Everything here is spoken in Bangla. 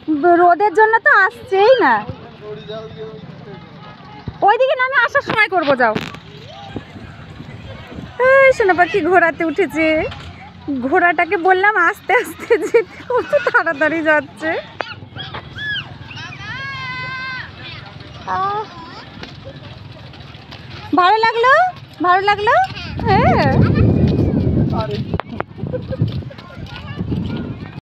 রোদের জন্য তো আসছেই না। ওইদিকে না, আমি আসার সময় করবো, যাও। এই সোনা পাখি ঘোড়াতে উঠেছে। ঘোড়াটাকে বললাম আস্তে আস্তে যেতে, কত তাড়াতাড়ি যাচ্ছে। ভালো লাগলো, ভালো লাগলো। হ্যাঁ।